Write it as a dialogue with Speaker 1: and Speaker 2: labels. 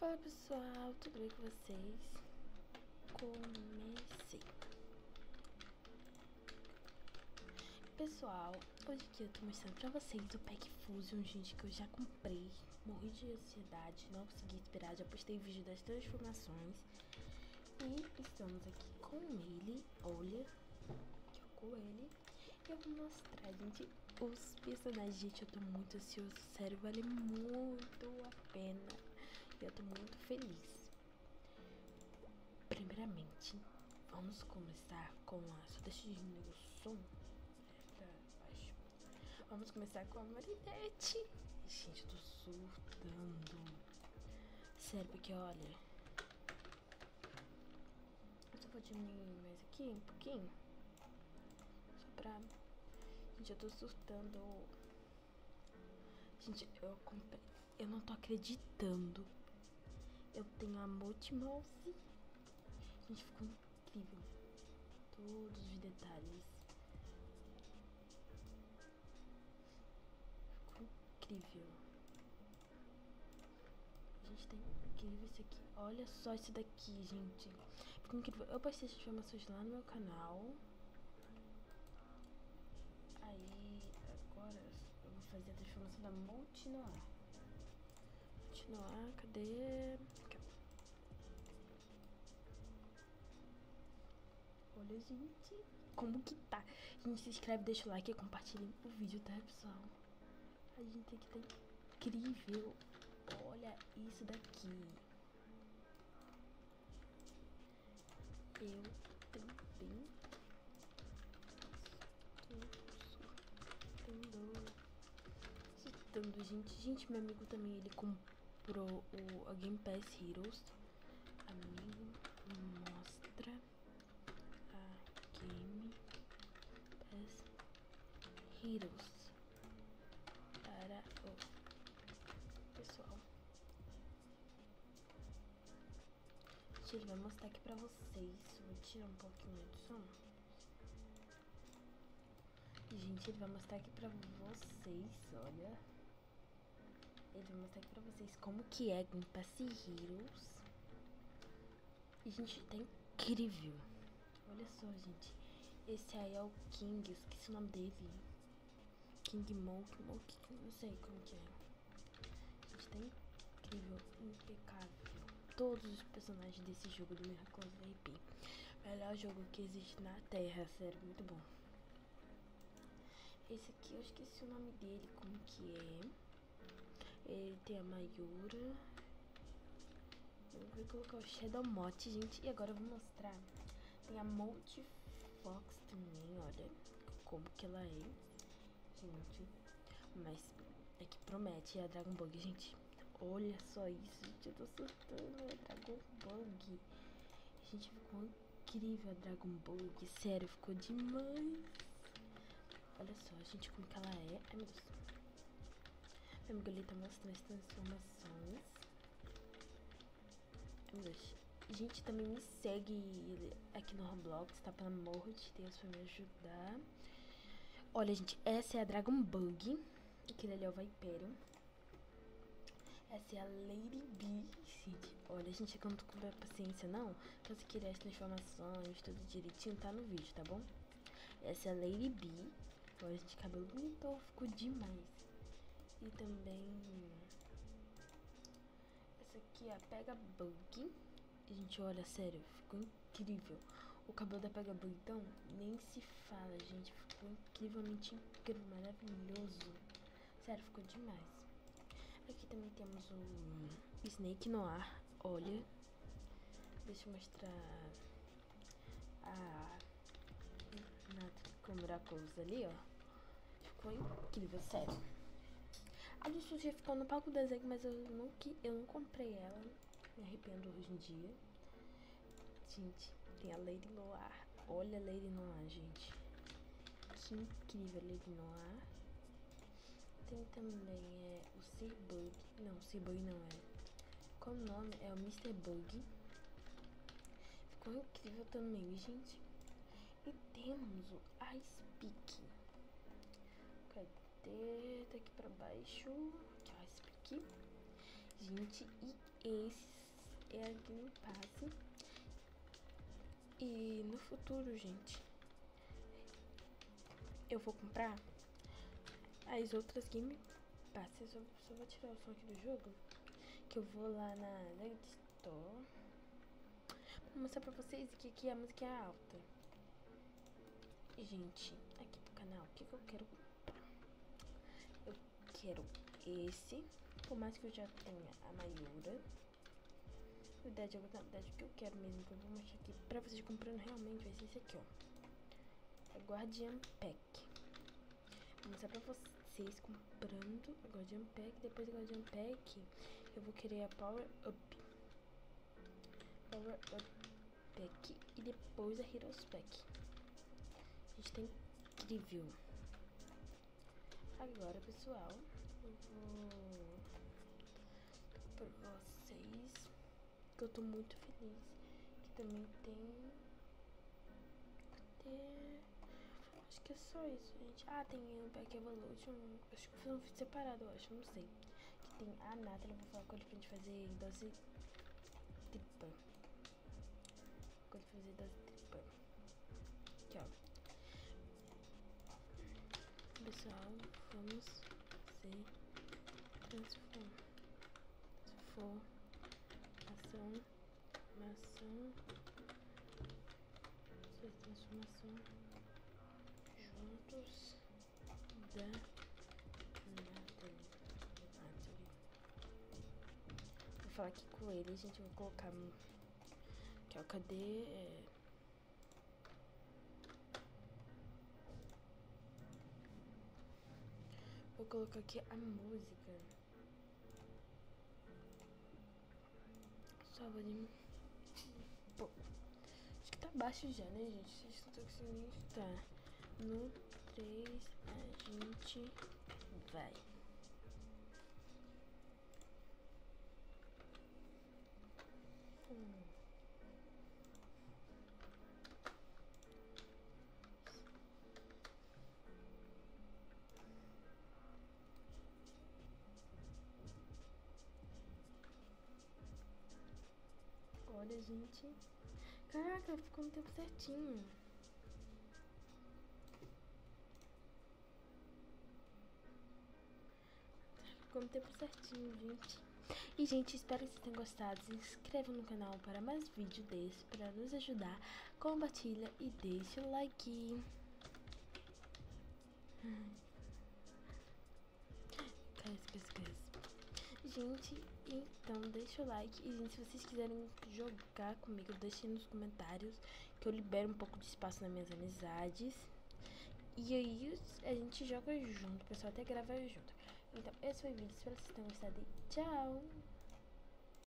Speaker 1: Fala pessoal, tudo bem com vocês? Comecei. Pessoal, hoje aqui eu tô mostrando pra vocês o Pack Fusion, gente, que eu já comprei. Morri de ansiedade, não consegui esperar, já postei vídeo das transformações. E estamos aqui com ele, olha, com ele. E eu vou mostrar, gente, os personagens. Gente, eu tô muito ansioso, sério, vale muito a pena. E eu tô muito feliz. Primeiramente, vamos começar com a... Só deixa eu diminuir o som pra baixo. Vamos começar com a Marinette. Gente, eu tô surtando. Sério, porque olha... Eu só vou diminuir mais aqui um pouquinho. Só pra... Gente, eu tô surtando. Gente, eu comprei... Eu não tô acreditando. Eu tenho a Multimouse. Gente, ficou incrível. Todos os detalhes. Ficou incrível. Gente, tá incrível isso aqui. Olha só isso daqui, gente. Ficou incrível. Eu postei essas informações lá no meu canal. Aí, agora eu vou fazer a transformação da Multinoir. Multinoir, cadê? Aqui. Olha, gente, como que tá? Gente, se inscreve, deixa o like e compartilhem o vídeo, tá, pessoal? A gente aqui tá incrível. Olha isso daqui. Eu também estou surtando, gente. Gente, meu amigo também, ele comprou a Game Pass Heroes. Amigo, mostra a Game Pass Heroes para o pessoal. Gente, ele vai mostrar aqui pra vocês. Vou tirar um pouquinho do som. Gente, ele vai mostrar aqui pra vocês, olha. Ele vai mostrar aqui pra vocês como que é Game Pass Heroes. E, gente, tá incrível. Olha só, gente. Esse aí é o King, esqueci o nome dele. King Monk, não sei como que é. Gente, tá incrível, impecável. Todos os personagens desse jogo do Miraculous RP. Melhor jogo que existe na Terra, sério, muito bom. Esse aqui eu esqueci o nome dele, como que é. Ele tem a Mayura. Eu vou colocar o Shadow Mote, gente. E agora eu vou mostrar. Tem a Multifox também, olha como que ela é. Gente, mas é que promete, é a Dragon Bug, gente. Olha só isso, gente, eu tô surtando, é a Dragon Bug. Gente, ficou incrível a Dragon Bug, sério, ficou demais. Olha só, gente, como que ela é. Ai, meu Deus. Meu amigo ali tá mostrando as transformações. Ai, meu Deus. Gente, também me segue aqui no Roblox, tá? Pelo amor de Deus, pra me ajudar. Olha, gente, essa é a Dragon Bug. Aquele ali é o Viperion. Essa é a Lady B. Gente, olha, gente, eu não tô com paciência, não. Pra você querer as transformações, tudo direitinho, tá no vídeo, tá bom? Essa é a Lady B. Olha, gente, cabelo bonito, ficou demais. E também... essa aqui é a Pega Bug. E, gente, olha, sério, ficou incrível. O cabelo da Pega Bug, então, nem se fala, gente. Ficou incrivelmente incrível, maravilhoso. Sério, ficou demais. Aqui também temos o Snake Noir. Olha. Deixa eu mostrar a com Miraculous ali, ó. Ficou incrível, sério. A do Sushi ficou no palco do desenho, mas eu não comprei ela. Me arrependo hoje em dia. Gente, tem a Lady Noir. Olha a Lady Noir, gente. Que incrível a Lady Noir. Tem também o Sir Bug. Não, o Sir Bug não é. Qual o nome? É o Mr. Bug. Ficou incrível também, gente. E temos o Ice Pick. Cadê? Tá aqui pra baixo. Aqui, ó, Ice Pick. Gente, e esses é a Game Pass. E no futuro, gente, eu vou comprar as outras Game Pass. Eu só vou tirar o som aqui do jogo, que eu vou lá na Lego Store. Vou mostrar pra vocês que aqui a música é alta. E, gente, aqui pro canal, o que eu quero comprar? Eu quero esse, por mais que eu já tenha a Mayura. Na verdade, o que eu quero mesmo, que eu vou mostrar aqui pra vocês comprando realmente, vai ser esse aqui, ó. É Guardian Pack. Vou mostrar pra vocês comprando a Guardian Pack. Depois do Guardian Pack, eu vou querer a Power Up Pack e depois a Heroes Pack. A gente tem incrível. Agora, pessoal, eu vou pra vocês que eu tô muito feliz. Que também tem. Acho que é só isso, gente. Ah, tem o Pack Evolution. Acho que eu fiz um vídeo separado, eu acho, não sei. Que tem a Nathalie, eu vou falar com ele pra gente fazer dose tripla. Vou fazer dose tripla. Aqui, ó. Pessoal, vamos fazer transformação. Transformação juntos da Nathalie. Vou falar aqui com ele, gente. Vou colocar aqui, ó. Cadê? Vou colocar aqui a música. Só vou de... Pô, acho que tá baixo já, né, gente? Vocês estão conseguindo estar. No 3 a gente vai. Olha, gente. Caraca, ficou no tempo certinho. Ficou no tempo certinho, gente. E, gente, espero que vocês tenham gostado. Se inscreva no canal para mais vídeos desse, para nos ajudar. Compartilha e deixa o like. Gente, então deixa o like. E, gente, se vocês quiserem jogar comigo, deixem nos comentários, que eu libero um pouco de espaço nas minhas amizades. E aí a gente joga junto, o pessoal até grava junto. Então esse foi o vídeo, espero que vocês tenham gostado e tchau!